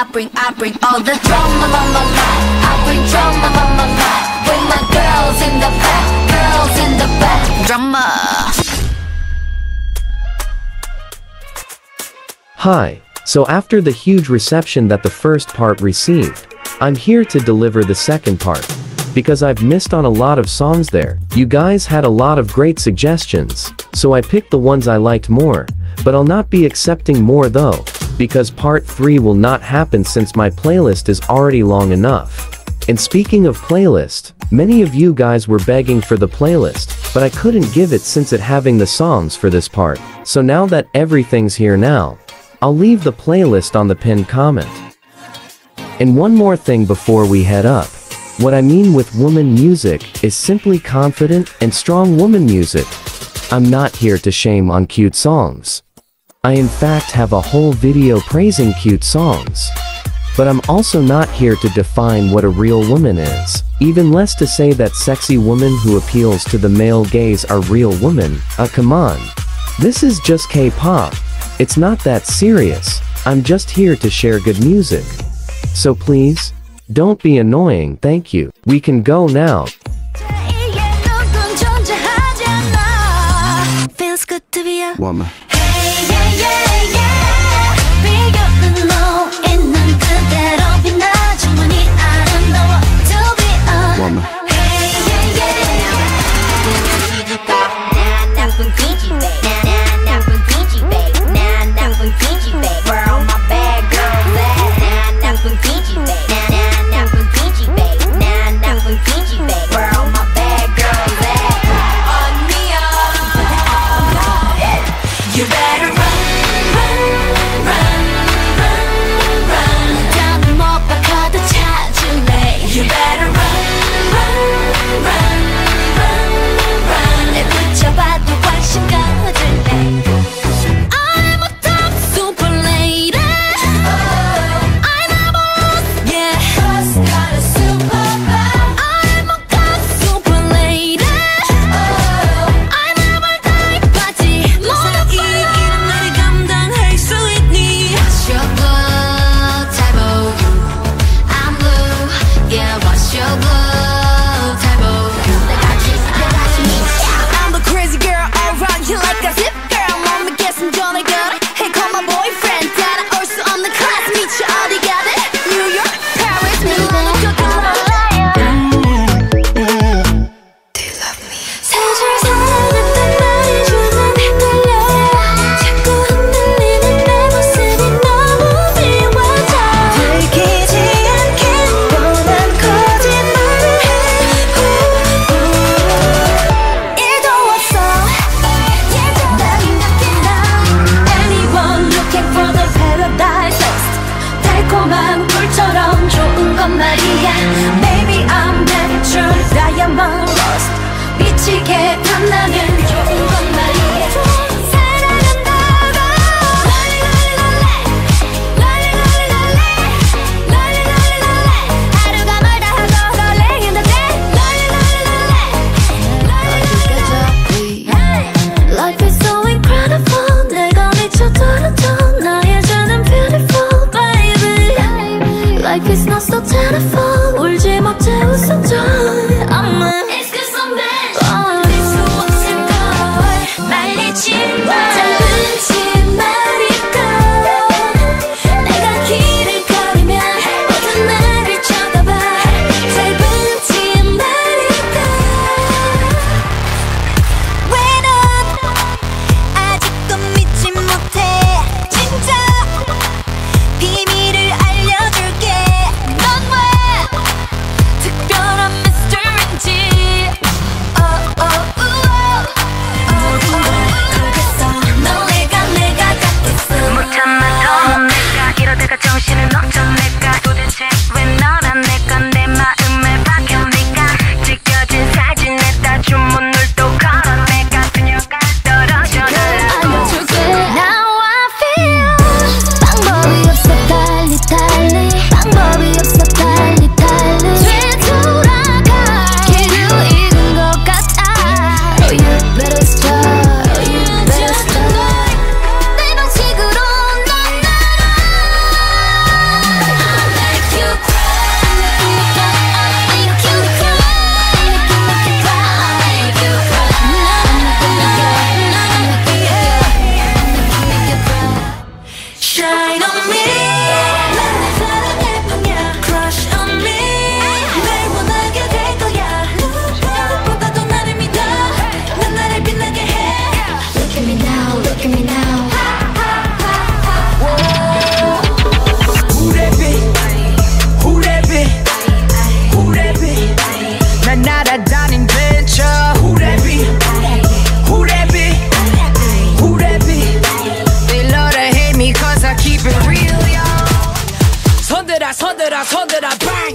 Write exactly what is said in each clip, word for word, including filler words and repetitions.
I bring, I bring all the drama, my, my, my. I bring drama, my, my, my. With my girls in the back, girls in the back. Drama. Hi. So after the huge reception that the first part received, I'm here to deliver the second part. Because I've missed on a lot of songs there. You guys had a lot of great suggestions, so I picked the ones I liked more, but I'll not be accepting more though, because part three will not happen since my playlist is already long enough. And speaking of playlist, many of you guys were begging for the playlist, but I couldn't give it since it having the songs for this part. So now that everything's here now, I'll leave the playlist on the pinned comment. And one more thing before we head up. What I mean with woman music is simply confident and strong woman music. I'm not here to shame on cute songs. I in fact have a whole video praising cute songs. But I'm also not here to define what a real woman is, even less to say that sexy woman who appeals to the male gaze are real women. Uh, come on. This is just K-pop. It's not that serious. I'm just here to share good music. So please, don't be annoying, thank you. We can go now. Woman. Woman. 서들아 서들아 서들아 bang.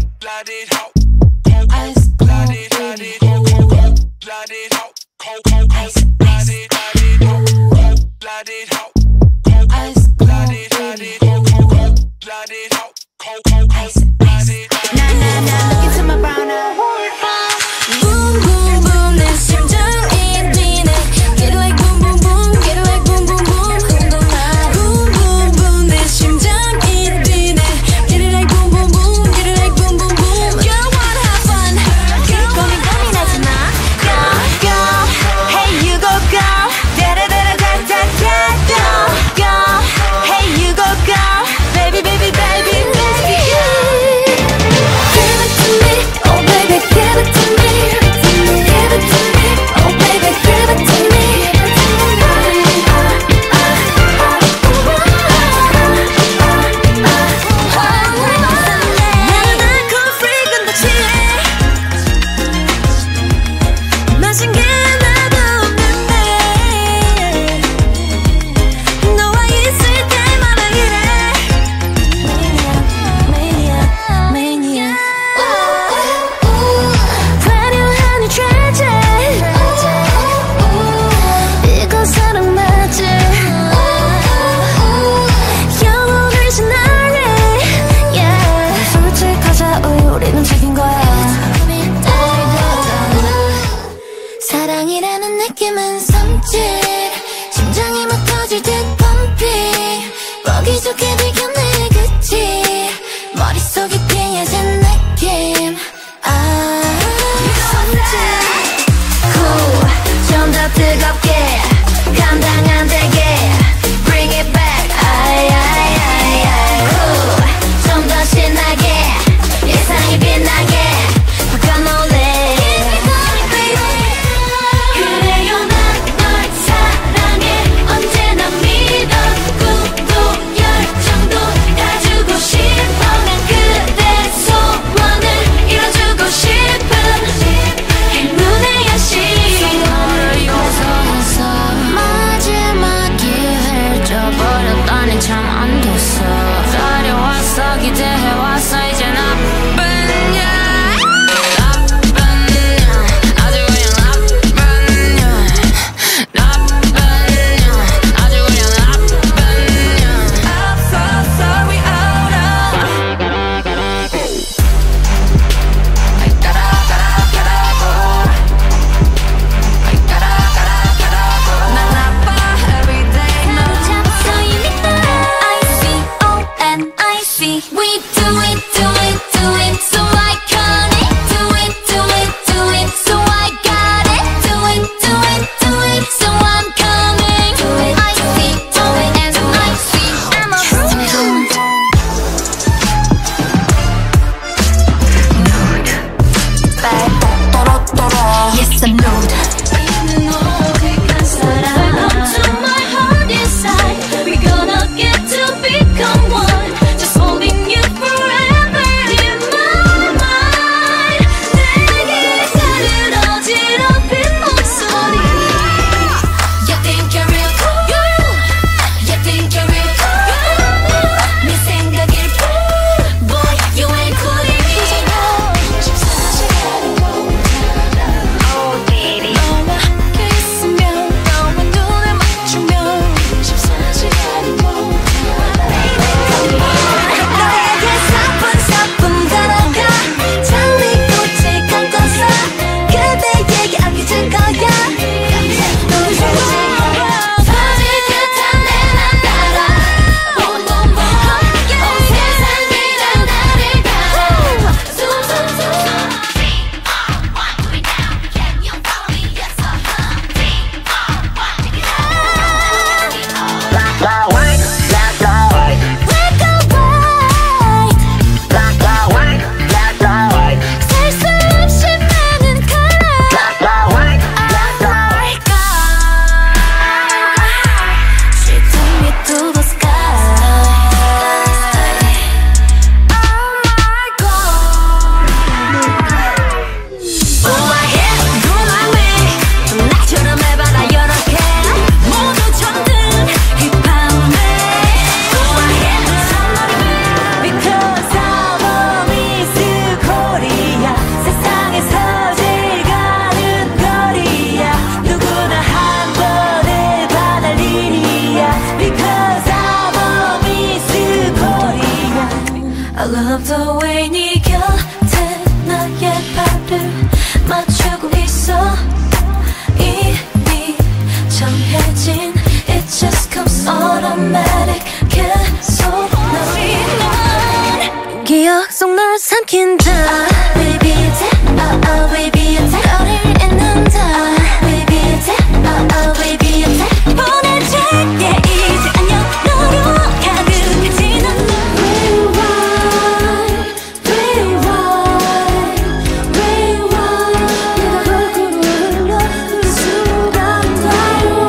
사랑이라는 느낌은 섬찟 심장이 막 터질 듯 펌핑 뻑이 좋게 들켰네 그치 머릿속이 핑해진 느낌 아 섬찟 cool 좀 더 뜨겁게 감당 안 되게 bring it back 아이 아이 아이 아이 cool 좀 더 신나게 예상이 빛나게 바꿔놓을래 Become one, just holding you forever in my I love the way 네 곁에 나의 발을 맞추고 있어. 이미 정해진 It just comes automatic. 계속 너의 넌 기억 속 널 삼킨다. ah, Baby 이제 oh oh baby 이제 너를 잊는다. Baby 이제 oh oh baby 이제 보내줄게 이제 안녕 너로 가득해지는 널. Rewind, rewind, rewind. 내가 거꾸로 흘러 그 순간들로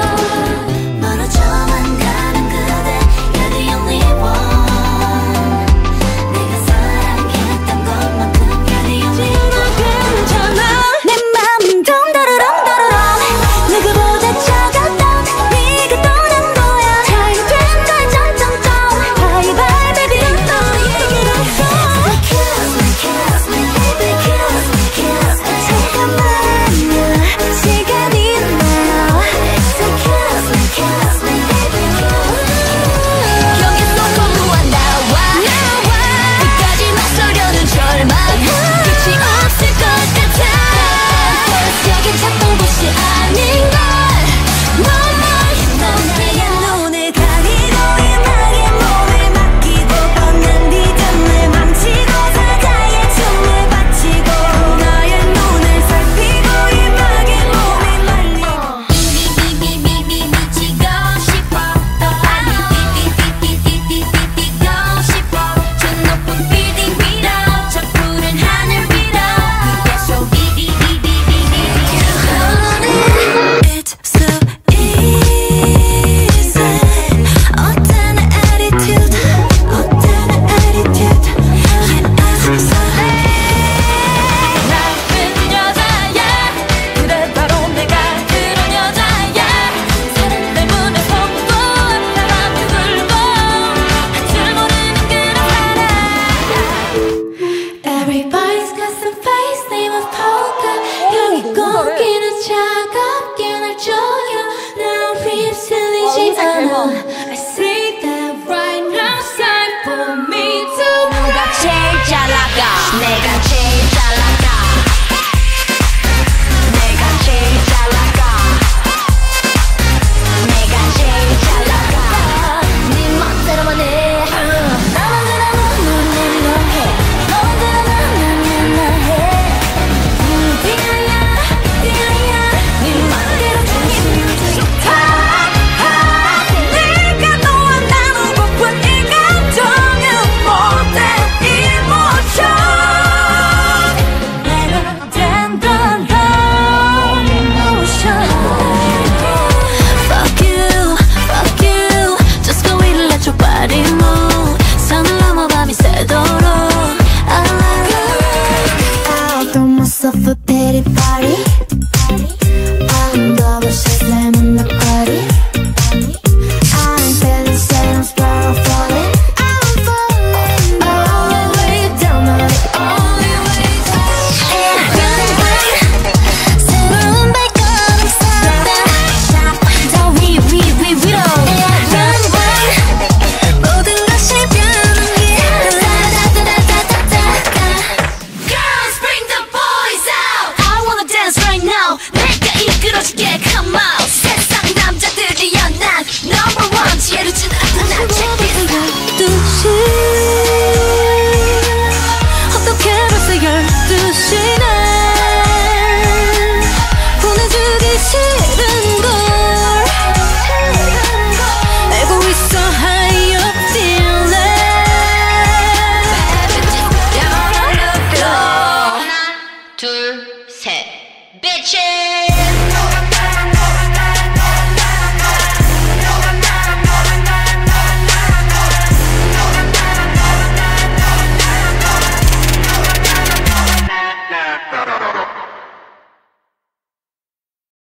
멀어져만 가는 그대 You're the only one. 내가 사랑했던 것만큼 You're the only one. 괜찮아 내 맘은 덩다르렁다르렁 누구보다 차가웠던 네가 떠난 거야. 잘된 걸 점점점 Bye bye baby 너 얘기를 해. Kiss me kiss me baby kiss me kiss me. 잠깐만요 시간이 나요. So kiss me kiss me baby kiss me. 여기서 거부한 나와 끝까지 맞서려는 절망 끝이 없을 것 같아. 여긴 찾던 곳이 아닌 걸 너무 너의 눈을 가리고 음악에 몸을 맡기고 뻔한 리듬을 망치고 사자의 춤을 바치고 나의 눈을 살피고 음악에 몸을 말리고 비비비비비비 미치고 싶어. 비비비비비비비 뛰고 싶어. 저 높은 빌딩 위로 저 푸른 하늘 위로 그게서 비비비비비비. It's so easy. 어떤 attitude, 어떤 attitude. Yeah, so 나쁜 여자야. 그래 바로 내가 그런 여자야. 사랑 때문에 속고 바람도 불고 할 줄 모르는 그런 사람. Everybody's got some face name of poker. 여기 공기는 차갑게 날 조여. 난 휩쓸리지 않아. I see that right now. Time for me to 누가 제일 잘 나가. 내가 제일 잘 나가. 내가 제일 잘 나가. 내가 제일 잘 나가. 네 멋대로만 해. 나만 그러면 넌 너해. 너만 그러면 난 해. 디아야 디아야 네 멋대로 중심을 좋다. 내가 너와 나누고픈 이 감정은 못된 이모션. 내가 댄던 던 이모션. Fuck you, fuck you. Just go and let your body move. 선을 넘어 밤이 새도록 I love you. Don't myself a pity party. I'm double shazam in the party. I'm feeling sad, I'm spiral falling. I'm falling. All the way down, not the only way down. 새로운 발걸음 쏟아. 더 위, 위, 위, 위로. 모든 것이 변하게. Girls, bring the boys out. I wanna dance right now. 내가 이끌어줄게, come out. 세상 남자들이야 난 number one. 지혜로 준 나타나 check this out. 열두 시 어떻게 벌써 열두 시네. 보내주기 싫은걸 알고 있어 how you feeling. 하나 둘 셋 bitches.